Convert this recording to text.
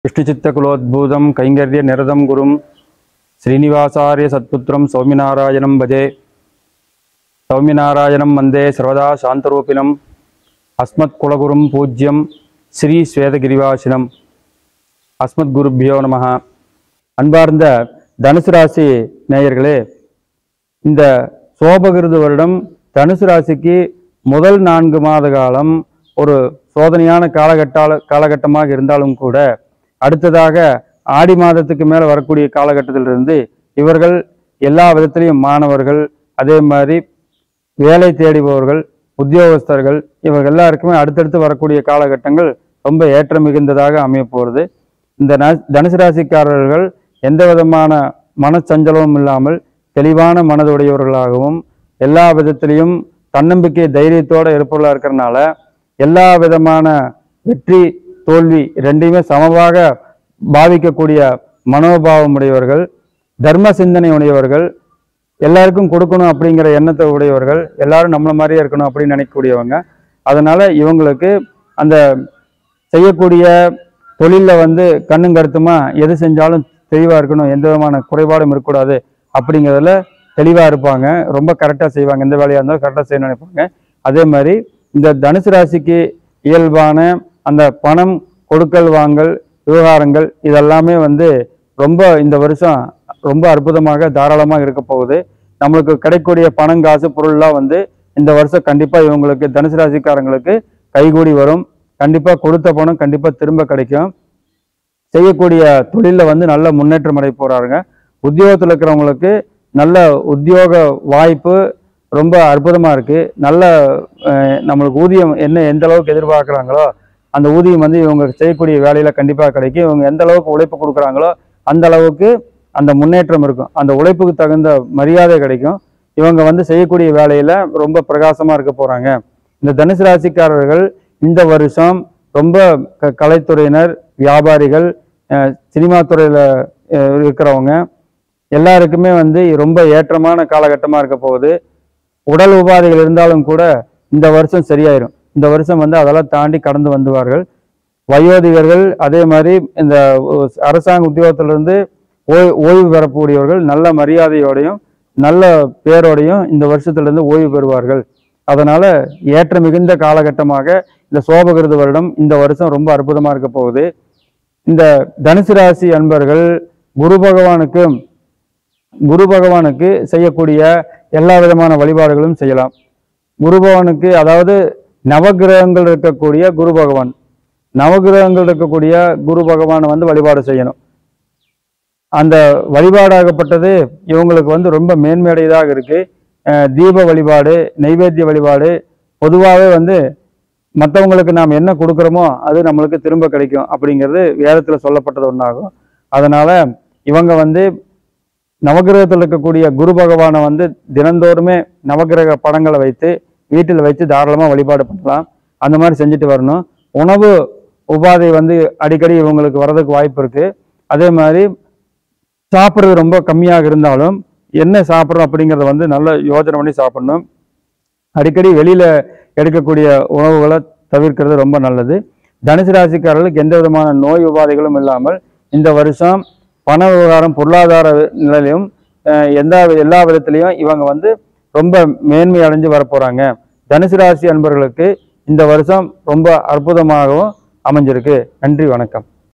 विष्णुचित्तकुलोद्भूतं कैंगर्यनिरतं गुरुं श्रीनिवासार्य सत्पुत्रं सौम्यनारायणं भजे। सौम्यनारायणं वन्दे सर्वदा शान्तरूपिणम् अस्मत्कुलगुरुं पूज्यं श्री श्वेतगिरिवासिनम् अस्मद्गुरुभ्यो नमः। அன்பார்ந்த தனுசு ராசி நேயர்களே, இந்த சோபகிருது வருடம் தனுசு ராசிக்கு முதல் 4 மாத காலம் ஒரு சோதனையான காலகட்டமாக இருந்தாலும் கூட, அடுத்ததாக ஆடி மாதத்துக்கு மேலே வரக்கூடிய காலகட்டத்திலிருந்து இவர்கள் எல்லா விதத்திலையும் மாணவர்கள், அதே மாதிரி வேலை தேடிபவர்கள், உத்தியோகஸ்தர்கள், இவர்கள் எல்லாருக்குமே அடுத்தடுத்து வரக்கூடிய காலகட்டங்கள் ரொம்ப ஏற்றம் மிகுந்ததாக அமைய போகிறது. இந்த தனுசு ராசிக்காரர்கள் எந்த விதமான மனச்சஞ்சலமும் இல்லாமல் தெளிவான மனதுடையவர்களாகவும் எல்லா விதத்திலையும் தன்னம்பிக்கை தைரியத்தோடு இருப்பவர்களாக இருக்கிறனால எல்லா விதமான வெற்றி தோல்வி ரெண்டையுமே சமமாக பாவிக்கக்கூடிய மனோபாவம் உடையவர்கள், தர்ம சிந்தனை உடையவர்கள், எல்லாருக்கும் கொடுக்கணும் அப்படிங்கிற எண்ணத்தை உடையவர்கள், எல்லாரும் நம்மள மாதிரியே இருக்கணும் அப்படின்னு நினைக்கக்கூடியவங்க. அதனால இவங்களுக்கு அந்த செய்யக்கூடிய தொழிலில் கண்ணும் கருத்துமா எது செஞ்சாலும் தெளிவாக இருக்கணும், எந்த விதமான குறைபாடும் இருக்கக்கூடாது அப்படிங்கிறதுல தெளிவாக இருப்பாங்க. ரொம்ப கரெக்டாக செய்வாங்க, எந்த வேலையாக இருந்தாலும் கரெக்டாக செய்யணும்னு நினைப்பாங்க. அதே மாதிரி இந்த தனுசு ராசிக்கு இயல்பான அந்த பணம் கொடுக்கல் வாங்கல் விவகாரங்கள் இதெல்லாமே ரொம்ப இந்த வருஷம் ரொம்ப அற்புதமாக தாராளமாக இருக்க போகுது. நம்மளுக்கு கிடைக்கக்கூடிய பணம் காசு பொருள்லாம் இந்த வருஷம் கண்டிப்பாக இவங்களுக்கு தனுசு ராசிக்காரங்களுக்கு கைகூடி வரும். கண்டிப்பாக கொடுத்த பணம் கண்டிப்பாக திரும்ப கிடைக்கும். செய்யக்கூடிய தொழிலில் நல்ல முன்னேற்றம் அடைய போகிறாருங்க. உத்தியோகத்தில் இருக்கிறவங்களுக்கு நல்ல உத்தியோக வாய்ப்பு ரொம்ப அற்புதமாக இருக்குது. நல்ல நம்மளுக்கு ஊதியம் எந்த அளவுக்கு எதிர்பார்க்குறாங்களோ அந்த ஊதியம் இவங்க செய்யக்கூடிய வேலையில் கண்டிப்பாக கிடைக்கும். இவங்க எந்த அளவுக்கு உழைப்பு கொடுக்குறாங்களோ அந்த அளவுக்கு அந்த முன்னேற்றம் இருக்கும். அந்த உழைப்புக்கு தகுந்த மரியாதை கிடைக்கும். இவங்க செய்யக்கூடிய வேலையில் ரொம்ப பிரகாசமாக இருக்க போகிறாங்க. இந்த தனுசு ராசிக்காரர்கள் இந்த வருஷம் ரொம்ப கலைத்துறையினர், வியாபாரிகள், சினிமா துறையில் இருக்கிறவங்க எல்லாருக்குமே ரொம்ப ஏற்றமான காலகட்டமாக இருக்க போகுது. உடல் உபாதைகள் இருந்தாலும் கூட இந்த வருஷம் சரியாயிரும். இந்த வருஷம் அதெல்லாம் தாண்டி கடந்து வந்துவார்கள். வயோதிகர்கள், அதே மாதிரி இந்த அரசாங்க உத்தியோகத்திலிருந்து ஓய்வு பெறக்கூடியவர்கள் நல்ல மரியாதையோடையும் நல்ல பேரோடையும் இந்த வருஷத்திலிருந்து ஓய்வு பெறுவார்கள். அதனால ஏற்ற மிகுந்த காலகட்டமாக இந்த சோபகிருது வருடம் இந்த வருஷம் ரொம்ப அற்புதமாக இருக்க போகுது. இந்த தனுசு ராசி அன்பர்கள் குரு பகவானுக்கு செய்யக்கூடிய எல்லா விதமான வழிபாடுகளும் செய்யலாம். குரு பகவானுக்கு, அதாவது நவகிரகங்கள் இருக்கக்கூடிய குரு பகவான், நவகிரகங்கள் இருக்கக்கூடிய குரு பகவானை வழிபாடு செய்யணும். அந்த வழிபாடாகப்பட்டது இவங்களுக்கு ரொம்ப மேன்மையடையதாக இருக்கு. தீப வழிபாடு, நைவேத்திய வழிபாடு, பொதுவாகவே மற்றவங்களுக்கு நாம் என்ன கொடுக்குறோமோ அது நம்மளுக்கு திரும்ப கிடைக்கும் அப்படிங்கிறது வேதத்தில் சொல்லப்பட்டது ஒன்றாகும். அதனால இவங்க நவகிரகத்தில் இருக்கக்கூடிய குரு பகவானை தினந்தோறுமே நவகிரக படங்களை வைத்து வீட்டில் வைத்து தாராளமாக வழிபாடு பண்ணலாம். அந்த மாதிரி செஞ்சுட்டு வரணும். உணவு உபாதை அடிக்கடி இவங்களுக்கு வர்றதுக்கு வாய்ப்பு இருக்கு. அதே மாதிரி சாப்பிட்றது ரொம்ப கம்மியாக இருந்தாலும் என்ன சாப்பிட்றோம் அப்படிங்கிறத நல்ல யோசனை பண்ணி சாப்பிடணும். அடிக்கடி வெளியில எடுக்கக்கூடிய உணவுகளை தவிர்க்கிறது ரொம்ப நல்லது. தனுசு ராசிக்காரர்களுக்கு எந்த விதமான நோய் உபாதைகளும் இல்லாமல் இந்த வருஷம் பண விவகாரம், பொருளாதார நிலையிலும் எல்லா விதத்திலையும் இவங்க ரொம்ப மேன்மை அடைஞ்சு வரப்போறாங்க. தனுசு ராசி அன்பர்களுக்கு இந்த வருஷம் ரொம்ப அற்புதமாகவும் அமைஞ்சிருக்கு. நன்றி, வணக்கம்.